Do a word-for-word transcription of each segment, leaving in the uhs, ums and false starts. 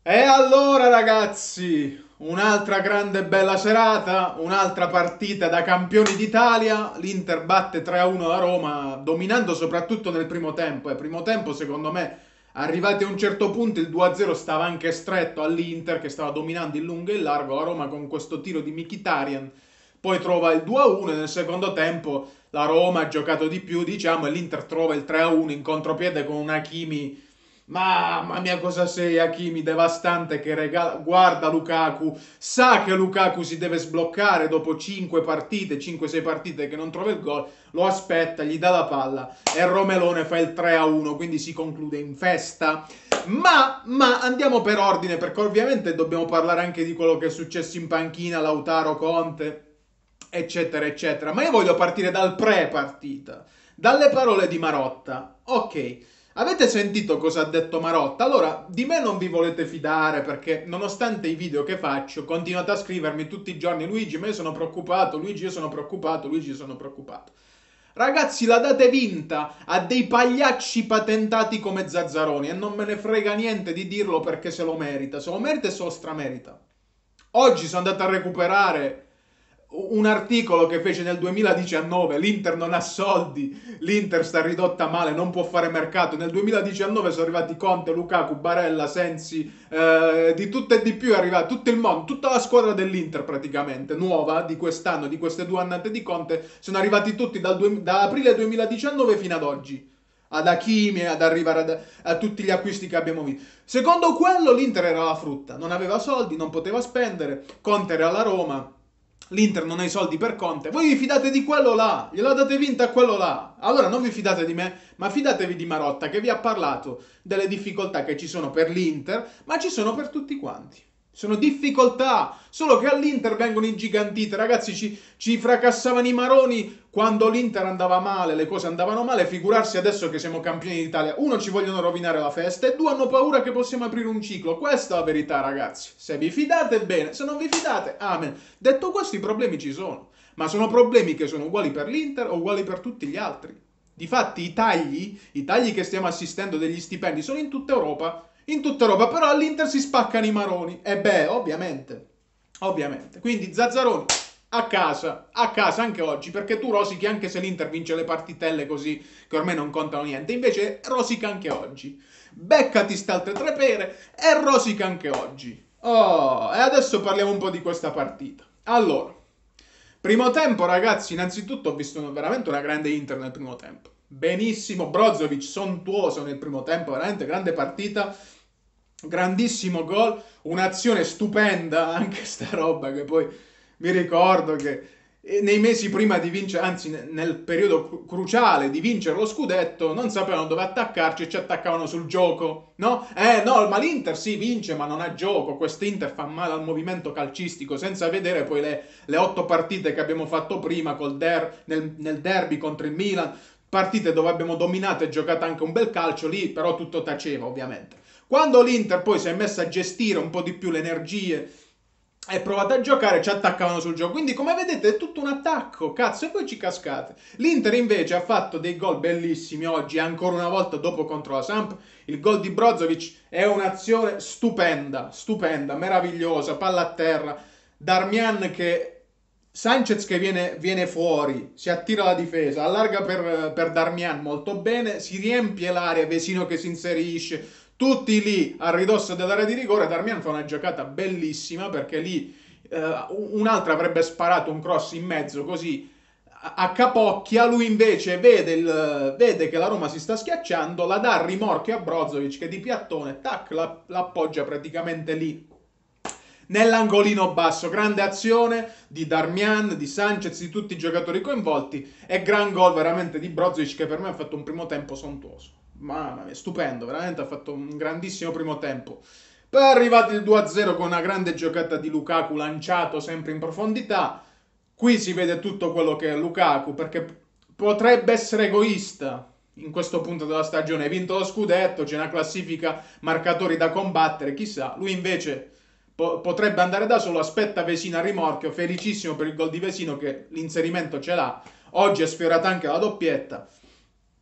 E allora ragazzi, un'altra grande bella serata, un'altra partita da campioni d'Italia, l'Inter batte tre a uno la Roma, dominando soprattutto nel primo tempo. E primo tempo, secondo me, arrivati a un certo punto il due a zero stava anche stretto all'Inter che stava dominando in lungo e in largo, la Roma con questo tiro di Mkhitaryan poi trova il due a uno e nel secondo tempo la Roma ha giocato di più, diciamo, e l'Inter trova il tre a uno in contropiede con un Hakimi. Mamma mia, cosa sei, Hakimi, devastante che regala. Guarda Lukaku, sa che Lukaku si deve sbloccare dopo cinque partite, cinque sei partite che non trova il gol, lo aspetta, gli dà la palla e Romelone fa il tre a uno, quindi si conclude in festa. Ma, ma andiamo per ordine, perché ovviamente dobbiamo parlare anche di quello che è successo in panchina, Lautaro Conte, eccetera, eccetera. Ma io voglio partire dal pre-partita, dalle parole di Marotta. Ok. Avete sentito cosa ha detto Marotta? Allora, di me non vi volete fidare perché nonostante i video che faccio, continuate a scrivermi tutti i giorni Luigi, ma io sono preoccupato, Luigi io sono preoccupato, Luigi io sono preoccupato. Ragazzi, la date vinta a dei pagliacci patentati come Zazzaroni e non me ne frega niente di dirlo perché se lo merita, se lo merita e se lo stramerita. Oggi sono andato a recuperare un articolo che fece nel duemiladiciannove, l'Inter non ha soldi, l'Inter sta ridotta male, non può fare mercato. Nel duemiladiciannove sono arrivati Conte, Lukaku, Barella, Sensi, eh, di tutto e di più è arrivato tutto il mondo, tutta la squadra dell'Inter praticamente, nuova di quest'anno, di queste due annate di Conte, sono arrivati tutti dal due- da aprile duemiladiciannove fino ad oggi. Ad Hakimi, ad arrivare ad- a tutti gli acquisti che abbiamo visto. Secondo quello l'Inter era la frutta, non aveva soldi, non poteva spendere, Conte era alla Roma, l'Inter non ha i soldi per Conte, voi vi fidate di quello là, gliela date vinta a quello là. Allora non vi fidate di me, ma fidatevi di Marotta che vi ha parlato delle difficoltà che ci sono per l'Inter, ma ci sono per tutti quanti. Sono difficoltà, solo che all'Inter vengono ingigantite, ragazzi, ci, ci fracassavano i maroni quando l'Inter andava male, le cose andavano male, figurarsi adesso che siamo campioni d'Italia. Uno, ci vogliono rovinare la festa e due, hanno paura che possiamo aprire un ciclo. Questa è la verità, ragazzi. Se vi fidate, bene, se non vi fidate, amen. Detto questo, i problemi ci sono, ma sono problemi che sono uguali per l'Inter o uguali per tutti gli altri. Difatti i tagli, i tagli che stiamo assistendo degli stipendi sono in tutta Europa, in tutta Europa, però all'Inter si spaccano i maroni. E beh, ovviamente, ovviamente. Quindi Zazzaroni a casa, a casa anche oggi, perché tu rosichi anche se l'Inter vince le partitelle così che ormai non contano niente, invece rosica anche oggi. Beccati ste altre tre pere e rosica anche oggi. Oh, e adesso parliamo un po' di questa partita. Allora, primo tempo, ragazzi, innanzitutto ho visto veramente una grande Inter nel primo tempo. Benissimo, Brozovic sontuoso nel primo tempo, veramente grande partita, grandissimo gol, un'azione stupenda, anche sta roba che poi mi ricordo che eh, nei mesi prima di vincere, anzi nel periodo cru- cruciale di vincere lo scudetto, non sapevano dove attaccarci e ci attaccavano sul gioco, no? Eh no, ma l'Inter sì vince ma non ha gioco, quest'Inter fa male al movimento calcistico, senza vedere poi le, le otto partite che abbiamo fatto prima col der, nel, nel derby contro il Milan, partite dove abbiamo dominato e giocato anche un bel calcio, lì però tutto taceva ovviamente. Quando l'Inter poi si è messa a gestire un po' di più le energie e provato a giocare, ci attaccavano sul gioco. Quindi, come vedete, è tutto un attacco, cazzo, e poi ci cascate. L'Inter invece ha fatto dei gol bellissimi oggi, ancora una volta dopo contro la Samp. Il gol di Brozovic è un'azione stupenda, stupenda, meravigliosa, palla a terra. Darmian che Sanchez che viene, viene fuori, si attira la difesa, allarga per, per Darmian molto bene, si riempie l'area, Vesino che si inserisce, tutti lì a ridosso dell'area di rigore. Darmian fa una giocata bellissima perché lì eh, un'altra avrebbe sparato un cross in mezzo così a capocchia, lui invece vede, il, vede che la Roma si sta schiacciando, la dà a rimorchio a Brozovic che di piattone, tac, la, l'appoggia praticamente lì nell'angolino basso. Grande azione di Darmian, di Sanchez, di tutti i giocatori coinvolti e gran gol veramente di Brozovic che per me ha fatto un primo tempo sontuoso. Mamma mia, stupendo, veramente ha fatto un grandissimo primo tempo. Poi è arrivato il due a zero con una grande giocata di Lukaku lanciato sempre in profondità. Qui si vede tutto quello che è Lukaku perché potrebbe essere egoista in questo punto della stagione. Hai vinto lo scudetto, c'è una classifica marcatori da combattere, chissà. Lui invece po- potrebbe andare da solo, aspetta Vesino a rimorchio, felicissimo per il gol di Vesino che l'inserimento ce l'ha. Oggi è sfiorata anche la doppietta.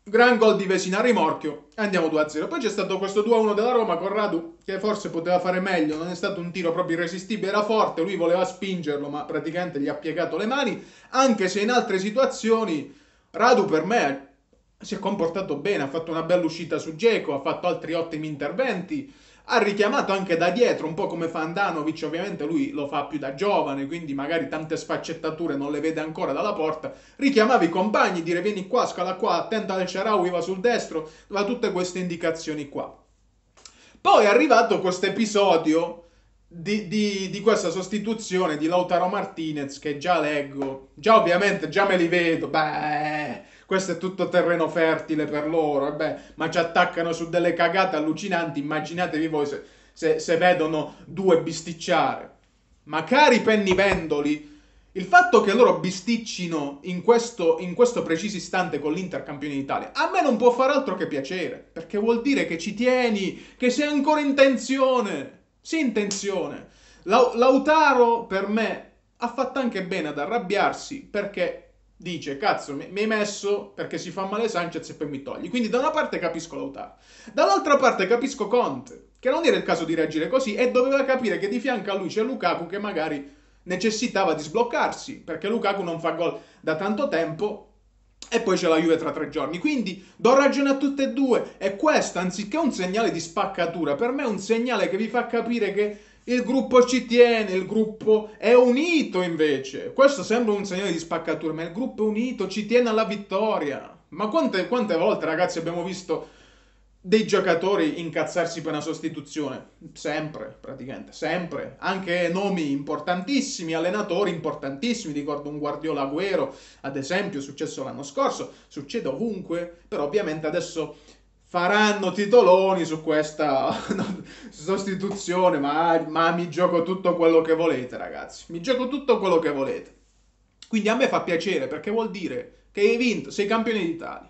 Gran gol di Vesina a rimorchio e andiamo due a zero. Poi c'è stato questo due a uno della Roma con Radu che forse poteva fare meglio, non è stato un tiro proprio irresistibile, era forte, lui voleva spingerlo ma praticamente gli ha piegato le mani, anche se in altre situazioni Radu per me si è comportato bene, ha fatto una bella uscita su Dzeko, ha fatto altri ottimi interventi, ha richiamato anche da dietro, un po' come fa Andanovic, ovviamente lui lo fa più da giovane, quindi magari tante sfaccettature non le vede ancora dalla porta, richiamava i compagni, dire vieni qua, scala qua, attenta al Shaarawy, va sul destro, va tutte queste indicazioni qua. Poi è arrivato questo episodio di, di, di questa sostituzione di Lautaro Martinez che già leggo, già ovviamente, già me li vedo, beh, questo è tutto terreno fertile per loro, e beh, ma ci attaccano su delle cagate allucinanti, immaginatevi voi se, se, se vedono due bisticciare. Ma cari pennivendoli, il fatto che loro bisticcino in questo, in questo preciso istante con l'Inter campione d'Italia, a me non può far altro che piacere, perché vuol dire che ci tieni, che sei ancora in tensione, sei in tensione. Lau- Lautaro per me ha fatto anche bene ad arrabbiarsi, perché dice, cazzo, mi, mi hai messo perché si fa male Sanchez e poi mi togli. Quindi da una parte capisco Lautaro, dall'altra parte capisco Conte, che non era il caso di reagire così e doveva capire che di fianco a lui c'è Lukaku che magari necessitava di sbloccarsi, perché Lukaku non fa gol da tanto tempo e poi c'è la Juve tra tre giorni. Quindi do ragione a tutte e due e questo, anziché un segnale di spaccatura, per me è un segnale che vi fa capire che il gruppo ci tiene, il gruppo è unito invece. Questo sembra un segnale di spaccatura, ma il gruppo è unito, ci tiene alla vittoria. Ma quante, quante volte, ragazzi, abbiamo visto dei giocatori incazzarsi per una sostituzione? Sempre, praticamente, sempre. Anche nomi importantissimi, allenatori importantissimi, ricordo un Guardiola Agüero, ad esempio, è successo l'anno scorso, succede ovunque, però ovviamente adesso faranno titoloni su questa sostituzione, ma, ma mi gioco tutto quello che volete, ragazzi. Mi gioco tutto quello che volete. Quindi a me fa piacere perché vuol dire che hai vinto, sei campione d'Italia.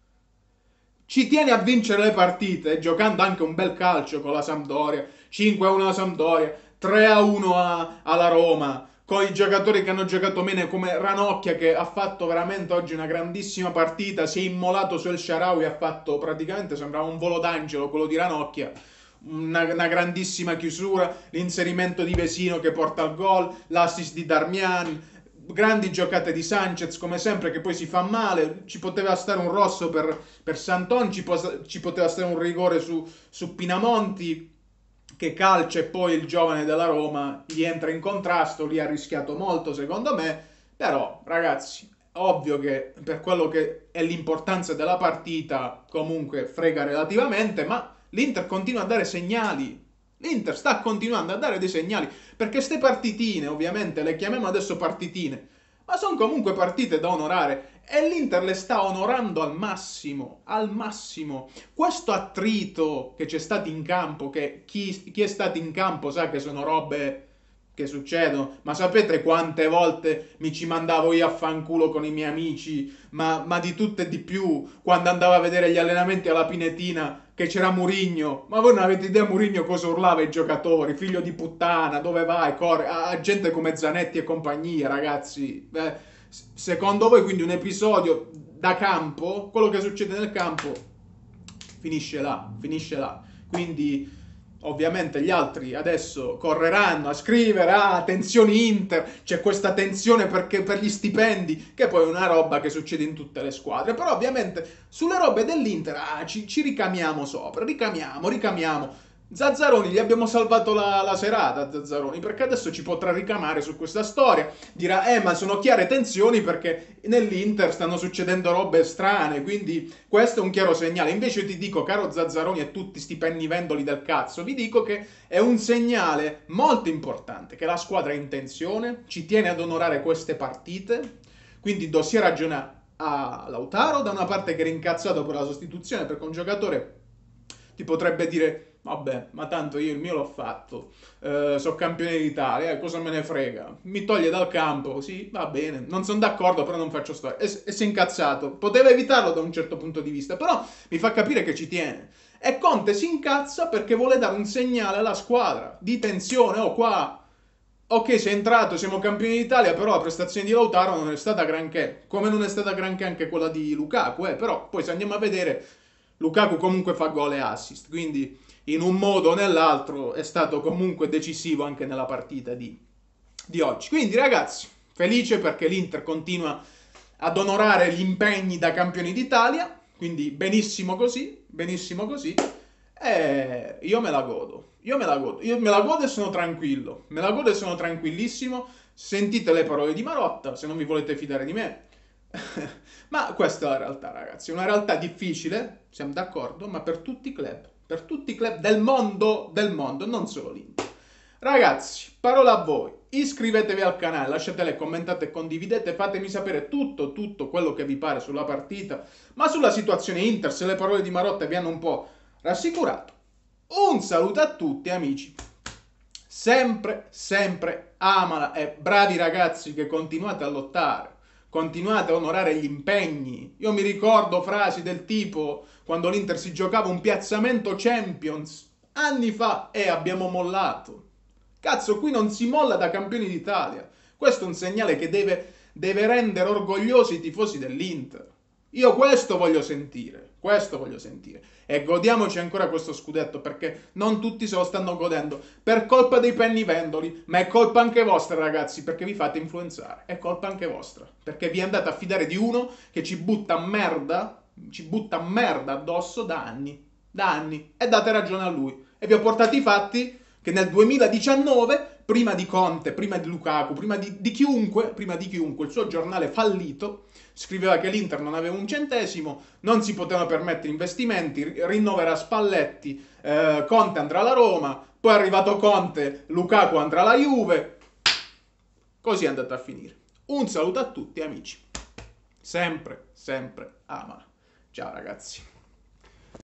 Ci tieni a vincere le partite, giocando anche un bel calcio con la Sampdoria, cinque a uno alla Sampdoria, tre a uno a, alla Roma, con i giocatori che hanno giocato bene come Ranocchia che ha fatto veramente oggi una grandissima partita, si è immolato su El Shaarawy, ha fatto praticamente, sembrava un volo d'angelo quello di Ranocchia, una, una grandissima chiusura, l'inserimento di Vesino che porta al gol, l'assist di Darmian, grandi giocate di Sanchez come sempre che poi si fa male, ci poteva stare un rosso per, per Santon, ci, po- ci poteva stare un rigore su, su Pinamonti che calcia e poi il giovane della Roma gli entra in contrasto, lì ha rischiato molto secondo me, però ragazzi, ovvio che per quello che è l'importanza della partita comunque frega relativamente, ma l'Inter continua a dare segnali, l'Inter sta continuando a dare dei segnali, perché ste partitine ovviamente le chiamiamo adesso partitine, ma sono comunque partite da onorare e l'Inter le sta onorando al massimo, al massimo. Questo attrito che c'è stato in campo, che chi, chi è stato in campo sa che sono robe che succedono, ma sapete quante volte mi ci mandavo io a fanculo con i miei amici, ma, ma di tutto e di più, quando andavo a vedere gli allenamenti alla Pinetina, che c'era Murigno, ma voi non avete idea Murigno cosa urlava ai giocatori, figlio di puttana, dove vai, corre, a, a gente come Zanetti e compagnia, ragazzi. Beh, secondo voi quindi un episodio da campo, quello che succede nel campo, finisce là, finisce là. Quindi ovviamente gli altri adesso correranno a scrivere, ah, tensioni Inter, c'è questa tensione perché per gli stipendi, che poi è una roba che succede in tutte le squadre, però ovviamente sulle robe dell'Inter ah, ci, ci ricamiamo sopra, ricamiamo, ricamiamo. Zazzaroni, gli abbiamo salvato la, la serata, Zazzaroni, perché adesso ci potrà ricamare su questa storia, dirà, eh, ma sono chiare tensioni perché nell'Inter stanno succedendo robe strane, quindi questo è un chiaro segnale. Invece io ti dico, caro Zazzaroni e tutti sti pennivendoli del cazzo, vi dico che è un segnale molto importante, che la squadra è in tensione, ci tiene ad onorare queste partite, quindi do sia ragione a Lautaro, da una parte che era incazzato per la sostituzione, perché un giocatore ti potrebbe dire vabbè, ma tanto io il mio l'ho fatto, eh, sono campione d'Italia, eh, cosa me ne frega? Mi toglie dal campo, sì, va bene, non sono d'accordo, però non faccio storia. E, e si è incazzato, poteva evitarlo da un certo punto di vista, però mi fa capire che ci tiene. E Conte si incazza perché vuole dare un segnale alla squadra di tensione, oh qua, Ok, sei entrato, siamo campioni d'Italia, però la prestazione di Lautaro non è stata granché, come non è stata granché anche quella di Lukaku, eh, però poi se andiamo a vedere, Lukaku comunque fa gol e assist, quindi in un modo o nell'altro è stato comunque decisivo anche nella partita di, di oggi. Quindi ragazzi, felice perché l'Inter continua ad onorare gli impegni da campioni d'Italia, quindi benissimo così, benissimo così. E io me la godo, io me la godo, io me la godo e sono tranquillo, me la godo e sono tranquillissimo. Sentite le parole di Marotta, se non vi volete fidare di me. Ma questa è la realtà, ragazzi, è una realtà difficile, siamo d'accordo, ma per tutti i club, per tutti i club del mondo, del mondo, non solo l'Inter. Ragazzi, parola a voi, iscrivetevi al canale, lasciate like, commentate e condividete, fatemi sapere tutto, tutto quello che vi pare sulla partita, ma sulla situazione Inter, se le parole di Marotta vi hanno un po' rassicurato. Un saluto a tutti amici, sempre, sempre amala e bravi ragazzi che continuate a lottare, continuate a onorare gli impegni. Io mi ricordo frasi del tipo quando l'Inter si giocava un piazzamento Champions anni fa e abbiamo mollato. Cazzo, qui non si molla da campioni d'Italia. Questo è un segnale che deve, deve rendere orgogliosi i tifosi dell'Inter. Io questo voglio sentire, questo voglio sentire. E godiamoci ancora questo scudetto perché non tutti se lo stanno godendo per colpa dei pennivendoli, ma è colpa anche vostra ragazzi perché vi fate influenzare, è colpa anche vostra perché vi andate a fidare di uno che ci butta merda, ci butta merda addosso da anni, da anni e date ragione a lui e vi ho portato i fatti che nel duemiladiciannove, prima di Conte, prima di Lukaku, prima di, di chiunque, prima di chiunque, il suo giornale fallito scriveva che l'Inter non aveva un centesimo, non si potevano permettere investimenti, rinnoverà Spalletti, eh, Conte andrà alla Roma, poi è arrivato Conte, Lukaku andrà alla Juve, così è andata a finire. Un saluto a tutti amici, sempre, sempre ama. Ciao ragazzi.